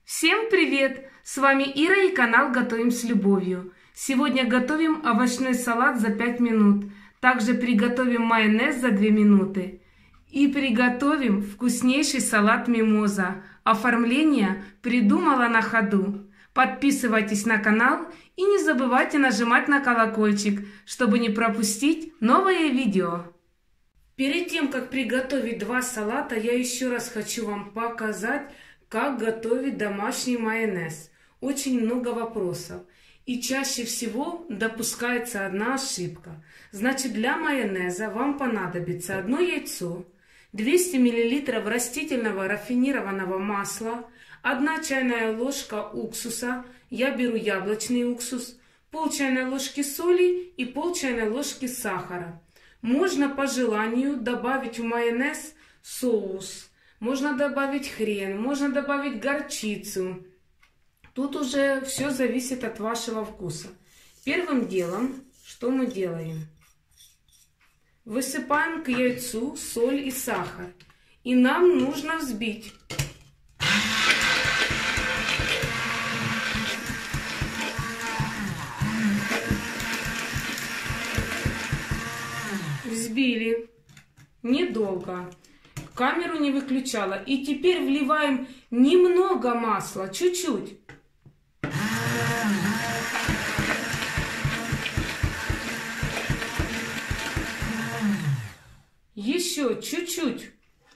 Всем привет! С вами Ира и канал Готовим с любовью. Сегодня готовим овощной салат за 5 минут. Также приготовим майонез за 2 минуты. И приготовим вкуснейший салат мимоза. Оформление придумала на ходу. Подписывайтесь на канал и не забывайте нажимать на колокольчик, чтобы не пропустить новые видео. Перед тем, как приготовить два салата, я еще раз хочу вам показать, как готовить домашний майонез. Очень много вопросов. И чаще всего допускается одна ошибка. Значит, для майонеза вам понадобится одно яйцо, 200 мл растительного рафинированного масла, 1 чайная ложка уксуса, я беру яблочный уксус, пол чайной ложки соли и пол чайной ложки сахара. Можно по желанию добавить в майонез соус. Можно добавить хрен, можно добавить горчицу. Тут уже все зависит от вашего вкуса. Первым делом, что мы делаем? Высыпаем к яйцу соль и сахар. И нам нужно взбить. Взбили. Недолго. Камеру не выключала. И теперь вливаем немного масла, чуть-чуть. Еще чуть-чуть.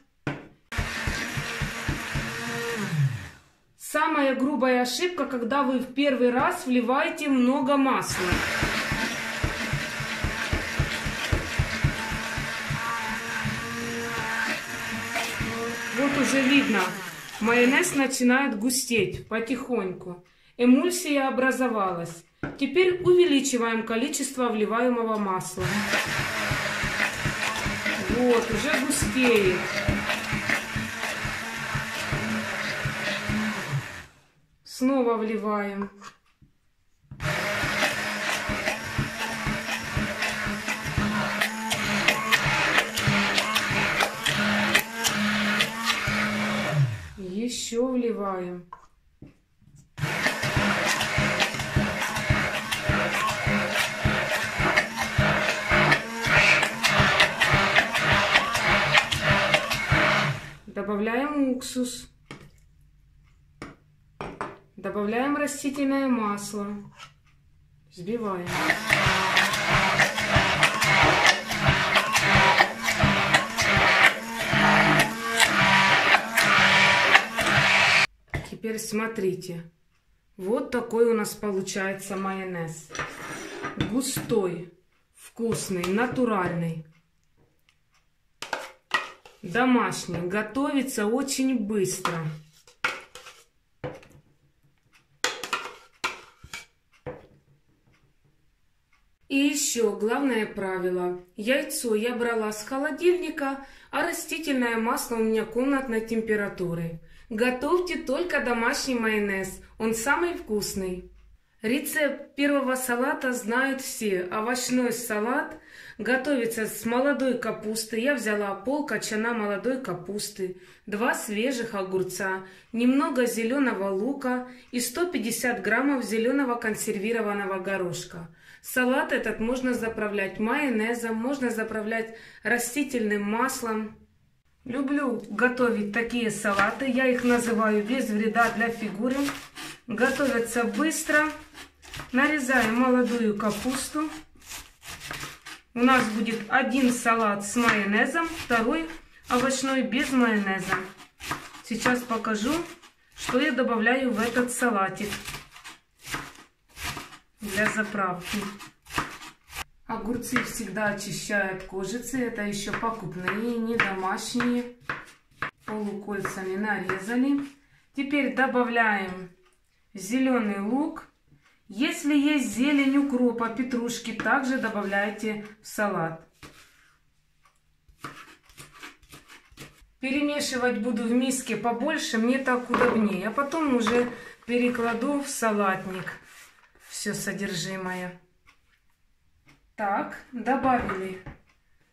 Самая грубая ошибка, когда вы в первый раз вливаете много масла. Вот уже видно, майонез начинает густеть потихоньку. Эмульсия образовалась. Теперь увеличиваем количество вливаемого масла. Вот, уже густеет. Снова вливаем. Еще вливаем. Добавляем уксус. Добавляем растительное масло. Взбиваем. Теперь смотрите. Вот такой у нас получается майонез. Густой, вкусный, натуральный. Домашний. Готовится очень быстро. И еще главное правило. Яйцо я брала с холодильника, а растительное масло у меня комнатной температуры. Готовьте только домашний майонез. Он самый вкусный. Рецепт первого салата знают все. Овощной салат готовится с молодой капусты. Я взяла пол кочана молодой капусты, 2 свежих огурца, немного зеленого лука и 150 граммов зеленого консервированного горошка. Салат этот можно заправлять майонезом, можно заправлять растительным маслом. Люблю готовить такие салаты. Я их называю без вреда для фигуры. Готовятся быстро. Нарезаем молодую капусту. У нас будет один салат с майонезом, второй овощной без майонеза. Сейчас покажу, что я добавляю в этот салатик для заправки. Огурцы всегда очищаю от кожицы. Это еще покупные, не домашние. Полукольцами нарезали. Теперь добавляем зеленый лук. Если есть зелень укропа, петрушки, также добавляйте в салат. Перемешивать буду в миске побольше, мне так удобнее. А потом уже перекладу в салатник все содержимое. Так, добавили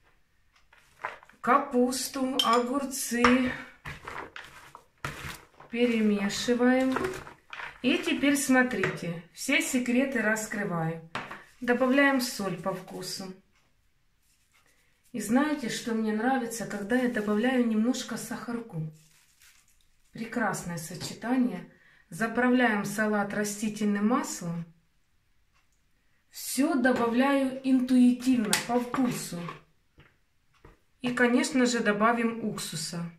капусту, огурцы, Перемешиваем. И теперь смотрите, все секреты раскрываем. Добавляем соль по вкусу. И знаете, что мне нравится, когда я добавляю немножко сахарку. Прекрасное сочетание. Заправляем салат растительным маслом. Все добавляю интуитивно, по вкусу. И, конечно же, добавим уксуса.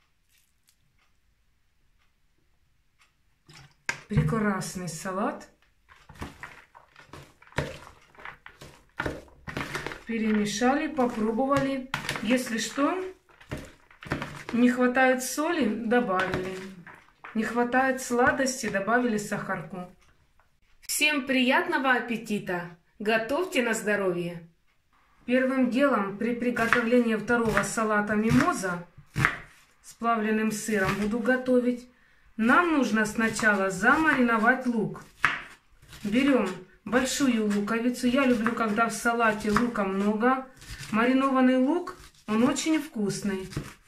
Прекрасный салат. Перемешали, попробовали. Если что, не хватает соли, добавили. Не хватает сладости, добавили сахарку. Всем приятного аппетита! Готовьте на здоровье! Первым делом при приготовлении второго салата мимоза с плавленным сыром буду готовить. Нам нужно сначала замариновать лук. Берем большую луковицу. Я люблю, когда в салате лука много. Маринованный лук, он очень вкусный.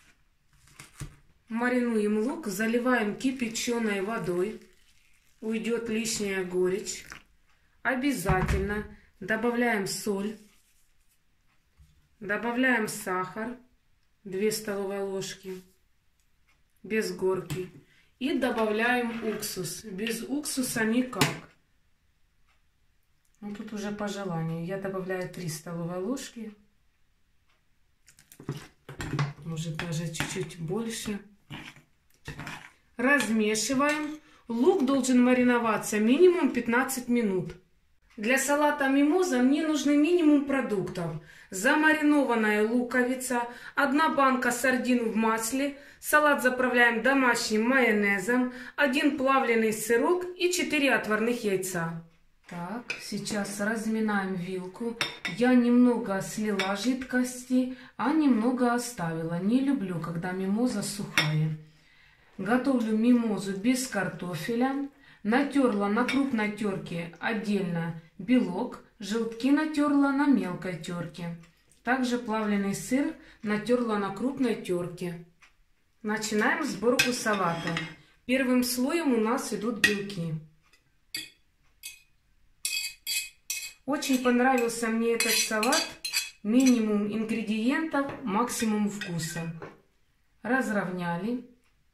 Маринуем лук, заливаем кипяченой водой. Уйдет лишняя горечь. Обязательно добавляем соль. Добавляем сахар. 2 столовые ложки. Без горки. И добавляем уксус. Без уксуса никак. Ну, тут уже по желанию. Я добавляю 3 столовые ложки. Может, даже чуть-чуть больше. Размешиваем. Лук должен мариноваться минимум 15 минут. Для салата мимоза мне нужны минимум продуктов. Замаринованная луковица, 1 банка сардин в масле, салат заправляем домашним майонезом, 1 плавленый сырок и 4 отварных яйца. Так, сейчас разминаем вилку. Я немного слила жидкости, а немного оставила. Не люблю, когда мимоза сухая. Готовлю мимозу без картофеля. Натерла на крупной терке отдельно белок. Желтки натерла на мелкой терке. Также плавленый сыр натерла на крупной терке. Начинаем сборку салата. Первым слоем у нас идут белки. Очень понравился мне этот салат. Минимум ингредиентов, максимум вкуса. Разровняли.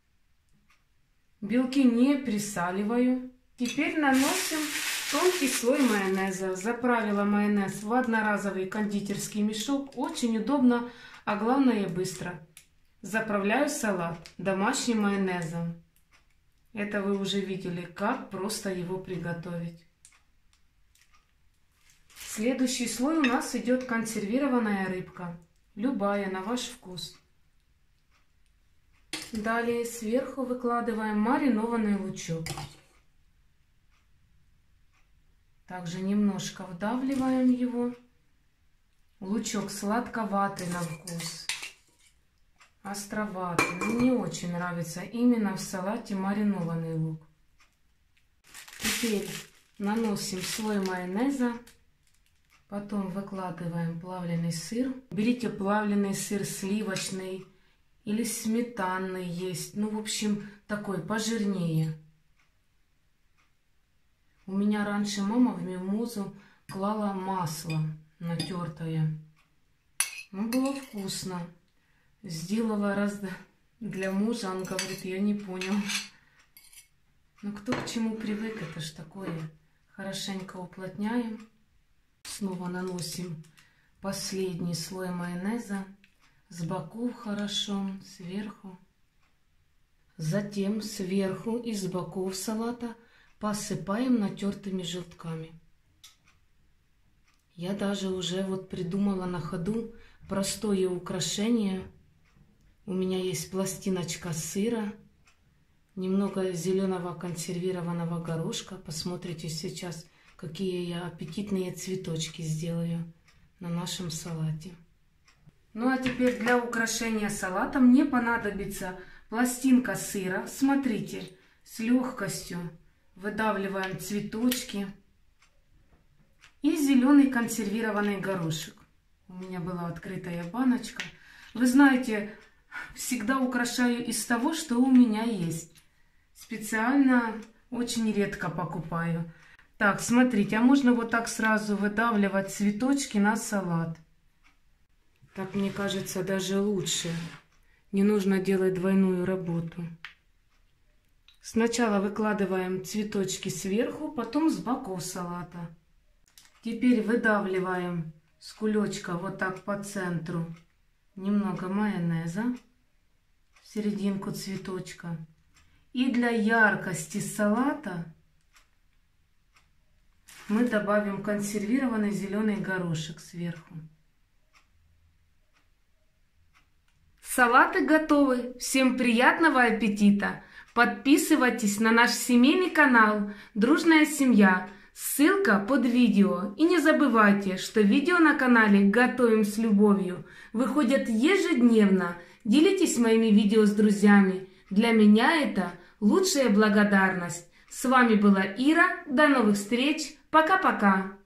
Белки не присаливаю. Теперь наносим тонкий слой майонеза. Заправила майонез в одноразовый кондитерский мешок. Очень удобно, а главное быстро. Заправляю салат домашним майонезом. Это вы уже видели, как просто его приготовить. Следующий слой у нас идет консервированная рыбка. Любая, на ваш вкус. Далее сверху выкладываем маринованный лучок. Также немножко вдавливаем его. Лучок сладковатый на вкус. Островатый. Мне очень нравится именно в салате маринованный лук. Теперь наносим слой майонеза. Потом выкладываем плавленый сыр. Берите плавленый сыр сливочный или сметанный есть. Ну, в общем, такой пожирнее. У меня раньше мама в мимозу клала масло натертое. Ну, было вкусно. Сделала раз для мужа, он говорит, я не понял. Ну, кто к чему привык, это ж такое. Хорошенько уплотняем. Снова наносим последний слой майонеза. С боков хорошо, сверху. Затем сверху и с боков салата посыпаем натертыми желтками. Я даже уже вот придумала на ходу простое украшение. У меня есть пластиночка сыра, немного зеленого консервированного горошка. Посмотрите сейчас, какие я аппетитные цветочки сделаю на нашем салате. Ну а теперь для украшения салата мне понадобится пластинка сыра. Смотрите, с легкостью выдавливаем цветочки. И зеленый консервированный горошек. У меня была открытая баночка. Вы знаете, всегда украшаю из того, что у меня есть. Специально очень редко покупаю. Так, смотрите, а можно вот так сразу выдавливать цветочки на салат. Так, мне кажется, даже лучше. Не нужно делать двойную работу. Сначала выкладываем цветочки сверху, потом с боков салата. Теперь выдавливаем с кулечка вот так по центру немного майонеза в серединку цветочка. И для яркости салата мы добавим консервированный зеленый горошек сверху. Салаты готовы. Всем приятного аппетита! Подписывайтесь на наш семейный канал «Дружная семья». Ссылка под видео. И не забывайте, что видео на канале «Готовим с любовью» выходят ежедневно. Делитесь моими видео с друзьями. Для меня это лучшая благодарность. С вами была Ира. До новых встреч. Пока-пока.